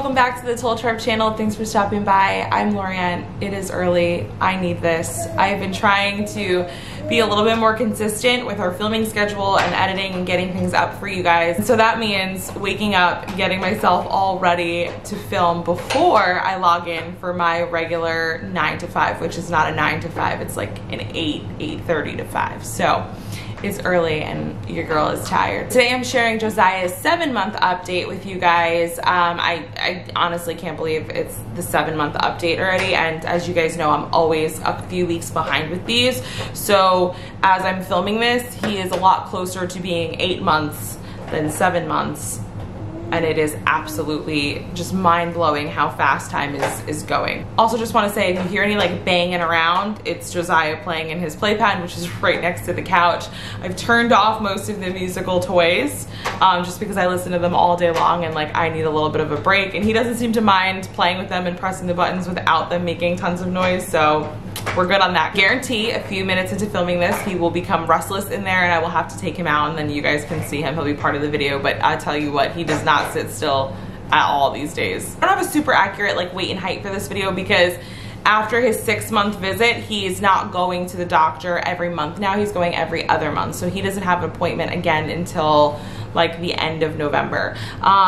welcome back to the Toll Trip channel. Thanks for stopping by. I'm Lorianne. It is early. I need this. I've been trying to be a little bit more consistent with our filming schedule and editing and getting things up for you guys. So that means waking up, getting myself all ready to film before I log in for my regular 9 to 5, which is not a 9 to 5. It's like an 8:30 to 5. So it's early and your girl is tired. Today I'm sharing Josiah's 7-month update with you guys. I honestly can't believe it's the 7-month update already, and as you guys know, I'm always a few weeks behind with these. So as I'm filming this, he is a lot closer to being 8 months than 7 months. And it is absolutely just mind-blowing how fast time is going. Also just want to say, if you hear any like banging around, it's Josiah playing in his playpen, which is right next to the couch. I've turned off most of the musical toys just because I listen to them all day long and like I need a little bit of a break, and he doesn't seem to mind playing with them and pressing the buttons without them making tons of noise, so we're good on that. Guarantee a few minutes into filming this, he will become restless in there and I will have to take him out, and then you guys can see him. He'll be part of the video, but I tell you what, he does not sit still at all these days. I don't have a super accurate like weight and height for this video because after his 6-month visit, he's not going to the doctor every month. Now he's going every other month. So he doesn't have an appointment again until like the end of November.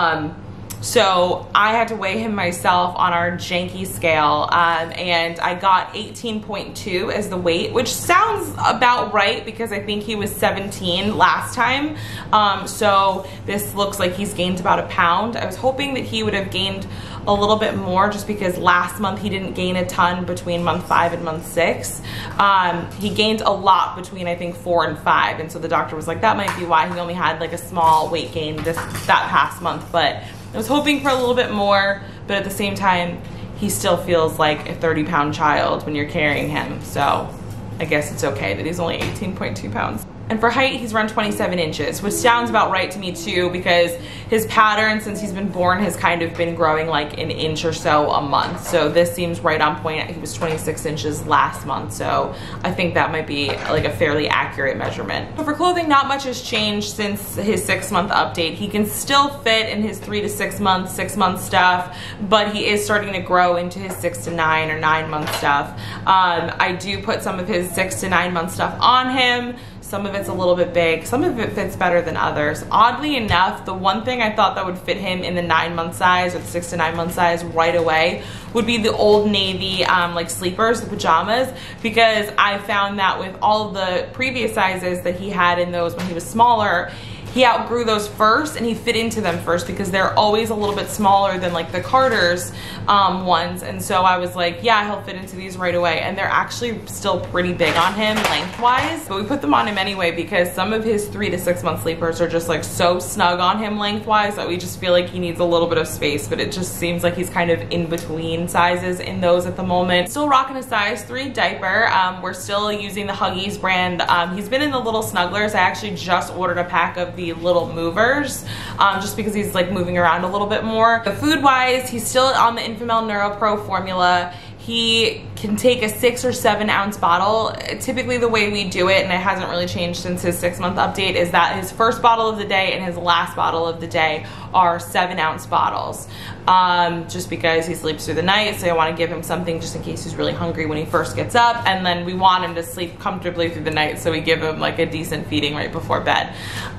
So I had to weigh him myself on our janky scale, and I got 18.2 as the weight, which sounds about right because I think he was 17 last time. So this looks like he's gained about a pound. I was hoping that he would have gained a little bit more just because last month he didn't gain a ton between month 5 and month 6. He gained a lot between I think 4 and 5, and so the doctor was like, that might be why he only had like a small weight gain that past month. But I was hoping for a little bit more, but at the same time, he still feels like a 30-pound child when you're carrying him. So I guess it's okay that he's only 18.2 pounds. And for height, he's around 27 inches, which sounds about right to me too, because his pattern since he's been born has kind of been growing like an inch or so a month. So this seems right on point. He was 26 inches last month, so I think that might be like a fairly accurate measurement. But for clothing, not much has changed since his 6-month update. He can still fit in his 3 to 6 month, 6-month stuff, but he is starting to grow into his 6 to 9 or 9-month stuff. I do put some of his 6 to 9-month stuff on him. Some of it's a little bit big, some of it fits better than others. Oddly enough, the one thing I thought that would fit him in the 9-month size or the 6 to 9 month size right away would be the Old Navy like sleepers, the pajamas, because I found that with all of the previous sizes that he had in those when he was smaller, he outgrew those first and he fit into them first because they're always a little bit smaller than like the Carter's ones. And so I was like, yeah, he'll fit into these right away. And they're actually still pretty big on him lengthwise, but we put them on him anyway because some of his 3 to 6 month sleepers are just like so snug on him lengthwise that we just feel like he needs a little bit of space, but it just seems like he's kind of in between sizes in those at the moment. Still rocking a size 3 diaper. We're still using the Huggies brand. He's been in the little snugglers. I actually just ordered a pack of the little movers just because he's like moving around a little bit more. The food wise, he's still on the Infamil NeuroPro formula. He can take a 6 or 7 ounce bottle. Typically the way we do it, and it hasn't really changed since his 6-month update, is that his first bottle of the day and his last bottle of the day are 7-ounce bottles. Just because he sleeps through the night, so I want to give him something just in case he's really hungry when he first gets up, and then we want him to sleep comfortably through the night, so we give him like a decent feeding right before bed.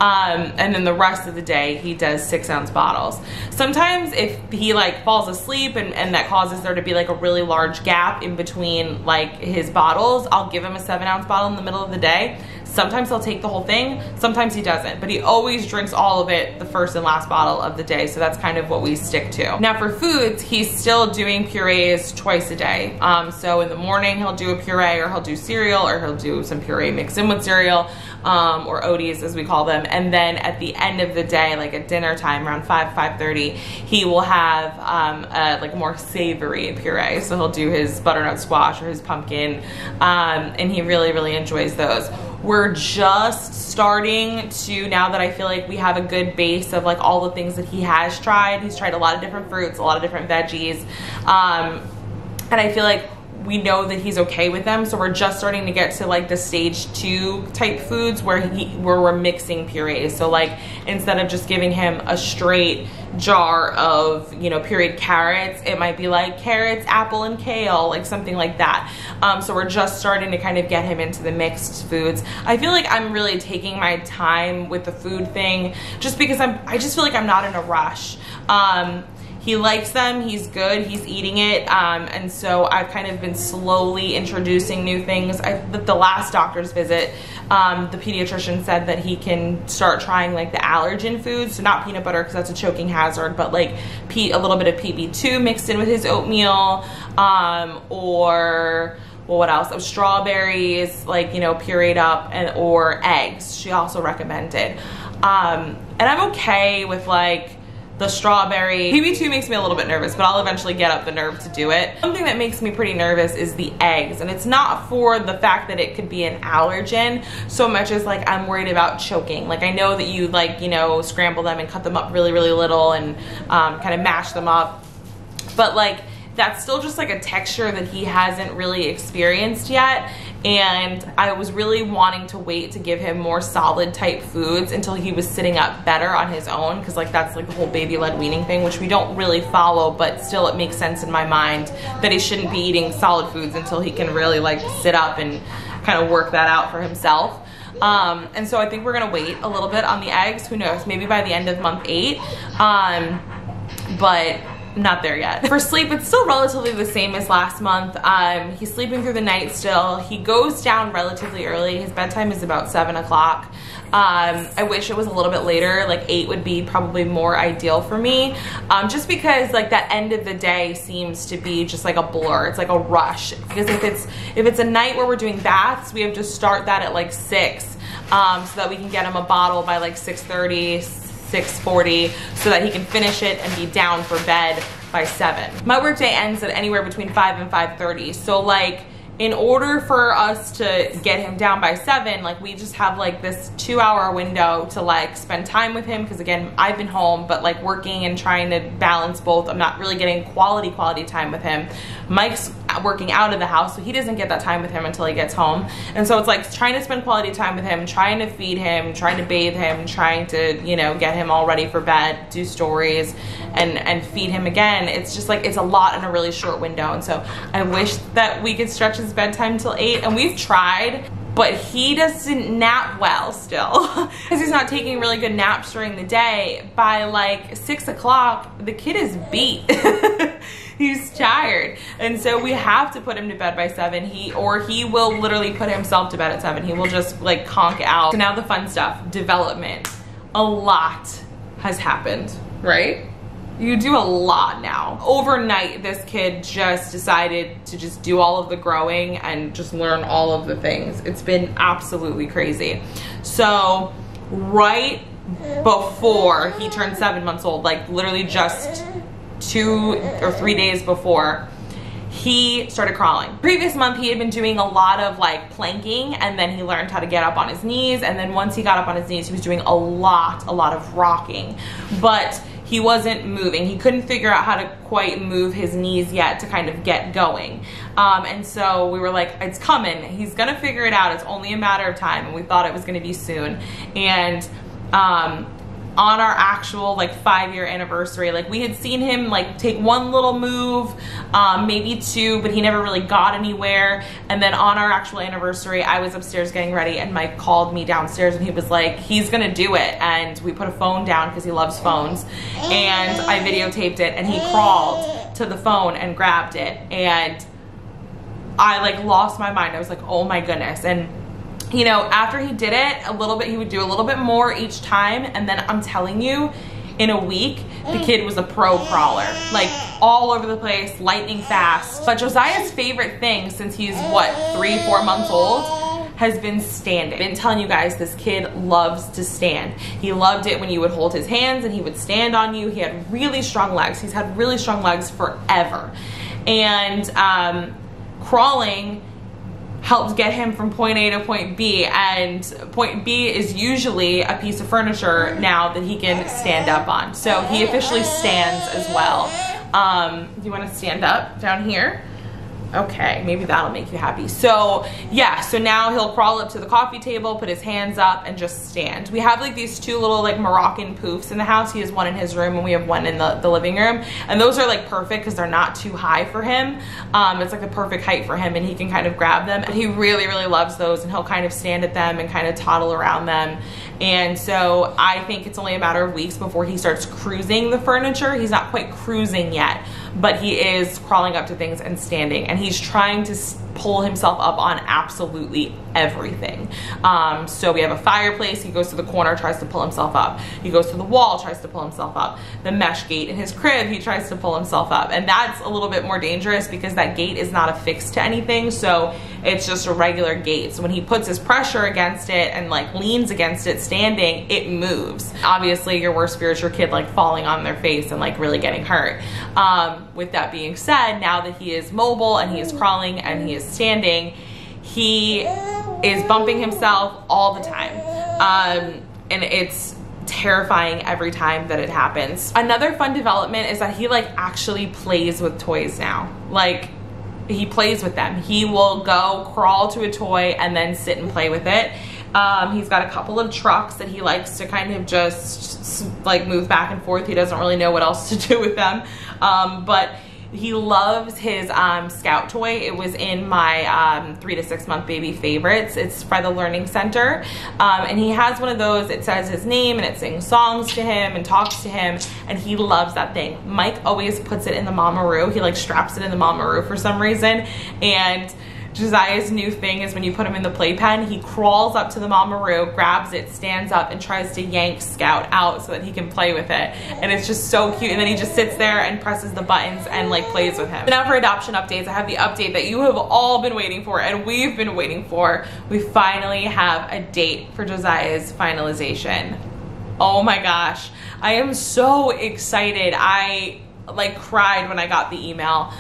And then the rest of the day he does 6-ounce bottles. Sometimes if he like falls asleep and that causes there to be like a really large gap in between like his bottles, I'll give him a 7-ounce bottle in the middle of the day. Sometimes he'll take the whole thing, sometimes he doesn't, but he always drinks all of it the first and last bottle of the day, so that's kind of what we stick to. Now for foods, he's still doing purees twice a day. So in the morning he'll do a puree, or he'll do cereal, or he'll do some puree mixed in with cereal, or Odies as we call them, and then at the end of the day, like at dinner time around 5:30, he will have like more savory puree. So he'll do his butternut squash or his pumpkin, and he really enjoys those. We're just starting to, now that I feel like we have a good base of like all the things that he has tried. He's tried a lot of different fruits, a lot of different veggies, and I feel like we know that he's okay with them. So we're just starting to get to like the stage 2 type foods where we're mixing purees. So like instead of just giving him a straight jar of, you know, pureed carrots, it might be like carrots, apple, and kale, like something like that. So we're just starting to kind of get him into the mixed foods. I feel like I'm really taking my time with the food thing just because I just feel like I'm not in a rush. He likes them, he's good, he's eating it, and so I've kind of been slowly introducing new things. The last doctor's visit, the pediatrician said that he can start trying like the allergen foods, so not peanut butter because that's a choking hazard, but like a little bit of PB2 mixed in with his oatmeal, or well, what else? Strawberries, like, you know, pureed up, or eggs. She also recommended, and I'm okay with like the strawberry. PB2 makes me a little bit nervous, but I'll eventually get up the nerve to do it. Something that makes me pretty nervous is the eggs, and it's not for the fact that it could be an allergen so much as like I'm worried about choking. Like I know that you like, you know, scramble them and cut them up really, really little and kind of mash them up, but like that's still just like a texture that he hasn't really experienced yet. And I was really wanting to wait to give him more solid type foods until he was sitting up better on his own, because like that's like the whole baby-led weaning thing, which we don't really follow, but still it makes sense in my mind that he shouldn't be eating solid foods until he can really like sit up and kind of work that out for himself. And so I think we're gonna wait a little bit on the eggs. Who knows, maybe by the end of month 8, but not there yet. For sleep, it's still relatively the same as last month. He's sleeping through the night still. He goes down relatively early. His bedtime is about 7 o'clock. I wish it was a little bit later, like 8 would be probably more ideal for me, just because like that end of the day seems to be just like a blur. It's like a rush, because if it's a night where we're doing baths, we have to start that at like 6, so that we can get him a bottle by like 6:30, 6:40, so that he can finish it and be down for bed by 7. My workday ends at anywhere between 5 and 5:30, so like in order for us to get him down by 7, like we just have like this 2-hour window to like spend time with him, because again, I've been home but like working and trying to balance both. I'm not really getting quality time with him. Mike's working out of the house, so he doesn't get that time with him until he gets home, and so it's like trying to spend quality time with him, trying to feed him, trying to bathe him, trying to, you know, get him all ready for bed, do stories, and feed him again. It's just like it's a lot in a really short window, and so I wish that we could stretch his bedtime till 8, and we've tried, but he doesn't nap well still because he's not taking really good naps during the day. By like 6 o'clock, the kid is beat. He's tired, and so we have to put him to bed by 7. He will literally put himself to bed at 7. He will just like conk out. So now the fun stuff, development. A lot has happened, right? You do a lot now. Overnight, this kid just decided to just do all of the growing and just learn all of the things. It's been absolutely crazy. So right before he turned 7 months old, like literally just 2 or 3 days before, he started crawling. Previous month, he had been doing a lot of like planking, and then he learned how to get up on his knees, and then once he got up on his knees, he was doing a lot of rocking, but he wasn't moving. He couldn't figure out how to quite move his knees yet to kind of get going. And so we were like, it's coming. He's gonna figure it out. It's only a matter of time, and we thought it was gonna be soon. And on our actual like 5-year anniversary, like we had seen him like take one little move, maybe 2, but he never really got anywhere. And then on our actual anniversary, I was upstairs getting ready, and Mike called me downstairs, and he was like, he's gonna do it. And we put a phone down because he loves phones, and I videotaped it, and he crawled to the phone and grabbed it, and I like lost my mind. I was like, oh my goodness. And you know, after he did it a little bit, he would do a little bit more each time, and then I'm telling you, in a week, the kid was a pro crawler, like all over the place, lightning fast. But Josiah's favorite thing since he's what, 3-4 months old, has been standing. I've been telling you guys, this kid loves to stand. He loved it when you would hold his hands and he would stand on you. He had really strong legs. He's had really strong legs forever. And crawling helped get him from point A to point B, and point B is usually a piece of furniture now that he can stand up on. So he officially stands as well. Do you want to stand up down here? Okay, maybe that'll make you happy. So yeah, so now he'll crawl up to the coffee table, put his hands up, and just stand. We have like these two little like Moroccan poofs in the house. He has one in his room and we have one in the living room. And those are like perfect because they're not too high for him. It's like the perfect height for him and he can kind of grab them. But he really, really loves those and he'll kind of stand at them and kind of toddle around them. And so I think it's only a matter of weeks before he starts cruising the furniture. He's not quite cruising yet, but he is crawling up to things and standing, and he's trying to pull himself up on absolutely everything. So we have a fireplace, he goes to the corner, tries to pull himself up. He goes to the wall, tries to pull himself up. The mesh gate in his crib, he tries to pull himself up. And that's a little bit more dangerous because that gate is not affixed to anything, so it's just a regular gate. So when he puts his pressure against it and like leans against it standing, it moves. Obviously your worst fear is your kid like falling on their face and like really getting hurt. With that being said, now that he is mobile and he is crawling and he is standing, he is bumping himself all the time. And it's terrifying every time that it happens. Another fun development is that he like actually plays with toys now. Like, he plays with them. He will go crawl to a toy and then sit and play with it. He's got a couple of trucks that he likes to kind of just like move back and forth. He doesn't really know what else to do with them. But he loves his Scout toy. It was in my 3 to 6 month baby favorites. It's by the Learning Center. And he has one of those. It says his name and it sings songs to him and talks to him. And he loves that thing. Mike always puts it in the Mama-Roo. He like straps it in the Mama-Roo for some reason. And Josiah's new thing is when you put him in the playpen, he crawls up to the Mama-Roo, grabs it, stands up, and tries to yank Scout out so that he can play with it. And it's just so cute. And then he just sits there and presses the buttons and like plays with him. So now for adoption updates, I have the update that you have all been waiting for and we've been waiting for. We finally have a date for Josiah's finalization. Oh my gosh, I am so excited. I like cried when I got the email.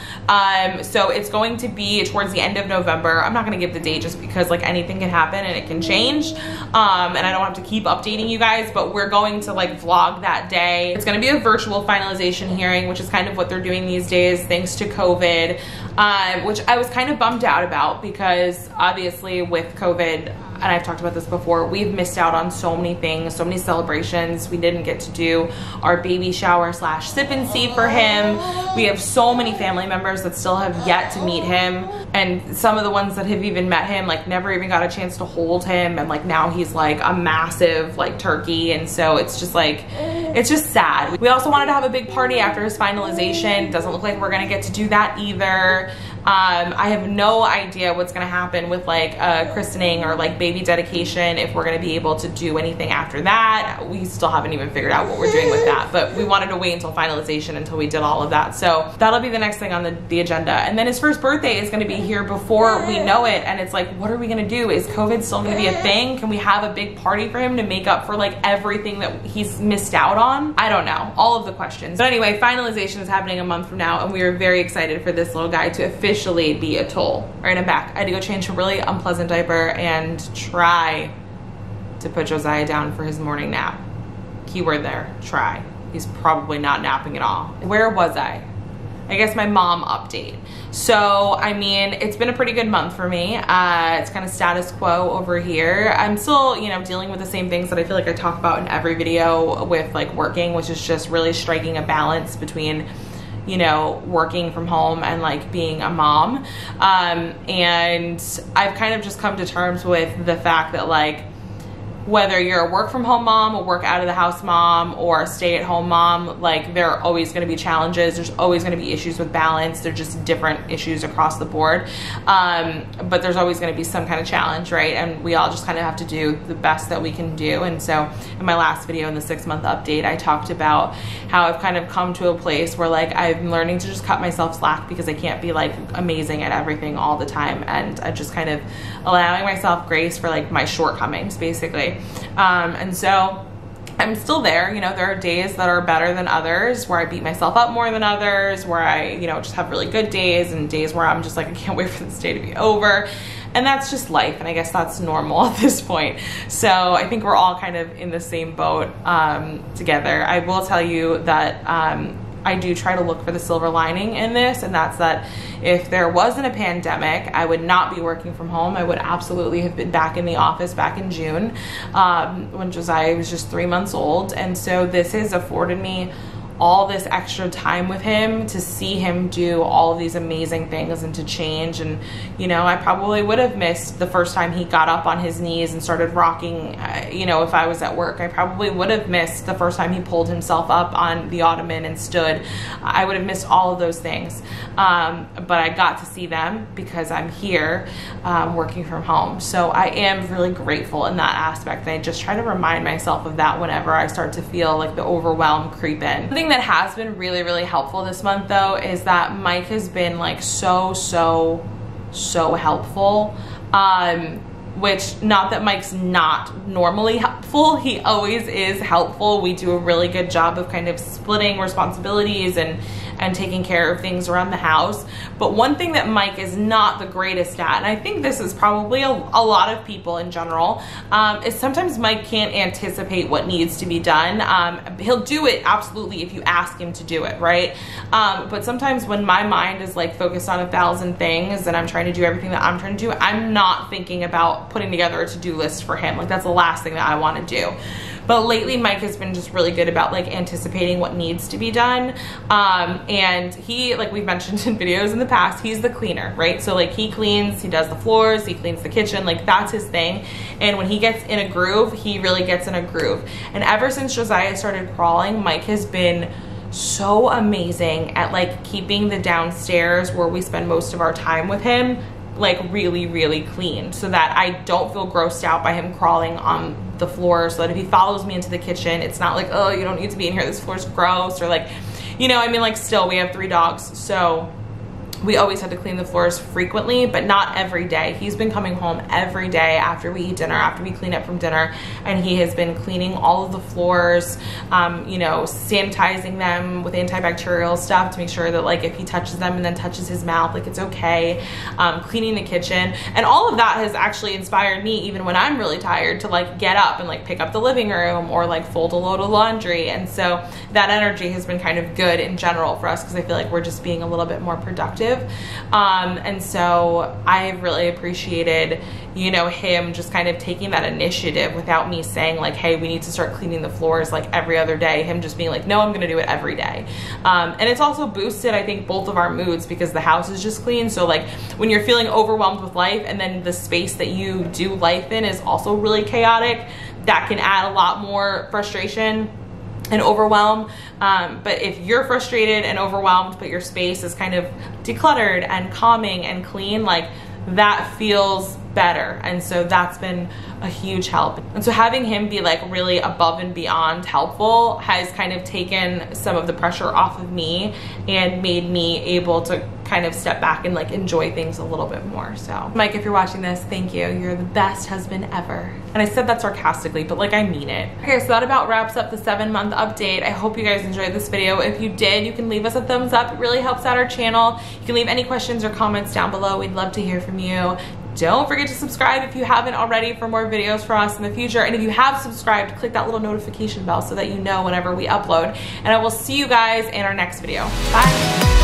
So it's going to be towards the end of November. I'm not gonna give the date just because like anything can happen and it can change. And I don't have to keep updating you guys, but we're going to like vlog that day. It's gonna be a virtual finalization hearing, which is kind of what they're doing these days thanks to COVID, which I was kind of bummed out about because obviously with COVID, and I've talked about this before, we've missed out on so many things, so many celebrations. We didn't get to do our baby shower / sip and see for him. We have so many family members that still have yet to meet him. And some of the ones that have even met him, like never even got a chance to hold him. And like now he's like a massive like turkey. And so it's just like, it's just sad. We also wanted to have a big party after his finalization. Doesn't look like we're gonna get to do that either. I have no idea what's gonna happen with like a christening or like baby dedication, if we're gonna be able to do anything after that. We still haven't even figured out what we're doing with that, but we wanted to wait until finalization until we did all of that. So that'll be the next thing on the agenda. And then his first birthday is gonna be here before we know it. And it's like, what are we gonna do? Is COVID still gonna be a thing? Can we have a big party for him to make up for like everything that he's missed out on? I don't know, all of the questions. But anyway, finalization is happening a month from now and we are very excited for this little guy to officially be a toll. All right, I'm back. I had to go change a really unpleasant diaper and try to put Josiah down for his morning nap. Keyword there, try. He's probably not napping at all. Where was I? I guess my mom update. So, I mean, it's been a pretty good month for me. It's kind of status quo over here. I'm still, you know, dealing with the same things that I feel like I talk about in every video with like working, which is just really striking a balance between, you know, working from home and like being a mom. And I've kind of just come to terms with the fact that like, whether you're a work from home mom, a work out of the house mom, or a stay at home mom, like there are always gonna be challenges. There's always gonna be issues with balance. They're just different issues across the board. But there's always gonna be some kind of challenge, right? And we all just kind of have to do the best that we can do. And so in my last video in the 6-month update, I talked about how I've kind of come to a place where like I'm learning to just cut myself slack because I can't be like amazing at everything all the time. And I'm just kind of allowing myself grace for like my shortcomings basically. And so I'm still there. You know, there are days that are better than others, where I beat myself up more than others, where I, you know, just have really good days, and days where I'm just like, I can't wait for this day to be over. And that's just life, and I guess that's normal at this point. So I think we're all kind of in the same boat together. I will tell you that I do try to look for the silver lining in this, and that's that if there wasn't a pandemic, I would not be working from home. I would absolutely have been back in the office back in June when Josiah was just 3 months old. And so this has afforded me all this extra time with him to see him do all of these amazing things and to change. And you know, I probably would have missed the first time he got up on his knees and started rocking. You know, if I was at work, I probably would have missed the first time he pulled himself up on the ottoman and stood. I would have missed all of those things, but I got to see them because I'm here working from home. So I am really grateful in that aspect, and I just try to remind myself of that whenever I start to feel like the overwhelm creep in. The thing that has been really, really helpful this month though is that Mike has been like so helpful. Which, not that Mike's not normally helpful, he always is helpful. We do a really good job of kind of splitting responsibilities and taking care of things around the house. But one thing that Mike is not the greatest at, and I think this is probably a lot of people in general, is sometimes Mike can't anticipate what needs to be done. He'll do it absolutely if you ask him to do it, right? But sometimes when my mind is like focused on 1,000 things and I'm trying to do everything that I'm trying to do, I'm not thinking about putting together a to-do list for him. Like, that's the last thing that I want to do. But lately Mike has been just really good about like anticipating what needs to be done. And he, like we've mentioned in videos in the past, he's the cleaner, right? So like he cleans, he does the floors, he cleans the kitchen, like that's his thing. And when he gets in a groove, he really gets in a groove. And ever since Josiah started crawling, Mike has been so amazing at like keeping the downstairs where we spend most of our time with him like really, really clean, so that I don't feel grossed out by him crawling on the floor, so that if he follows me into the kitchen, it's not like, oh, you don't need to be in here, this floor's gross, or like, you know, I mean, like, still we have 3 dogs, so we always had to clean the floors frequently, but not every day. He's been coming home every day after we eat dinner, after we clean up from dinner, and he has been cleaning all of the floors, you know, sanitizing them with antibacterial stuff to make sure that like if he touches them and then touches his mouth, like it's okay, cleaning the kitchen. And all of that has actually inspired me, even when I'm really tired, to like get up and like pick up the living room or like fold a load of laundry. And so that energy has been kind of good in general for us, because I feel like we're just being a little bit more productive. And so I really appreciated, you know, him just kind of taking that initiative without me saying like, hey, we need to start cleaning the floors like every other day. Him just being like, no, I'm gonna do it every day. And it's also boosted, I think, both of our moods, because the house is just clean. So like when you're feeling overwhelmed with life and then the space that you do life in is also really chaotic, that can add a lot more frustration and overwhelm. But if you're frustrated and overwhelmed, but your space is kind of decluttered and calming and clean, like that feels better. And so that's been a huge help. And so having him be like really above and beyond helpful has kind of taken some of the pressure off of me and made me able to kind of step back and like enjoy things a little bit more. So Mike, if you're watching this, thank you. You're the best husband ever. And I said that sarcastically, but like I mean it. Okay, so that about wraps up the 7-month update. I hope you guys enjoyed this video. If you did, you can leave us a thumbs up. It really helps out our channel. You can leave any questions or comments down below. We'd love to hear from you. Don't forget to subscribe if you haven't already for more videos from us in the future. And if you have subscribed, click that little notification bell so that you know whenever we upload. And I will see you guys in our next video. Bye.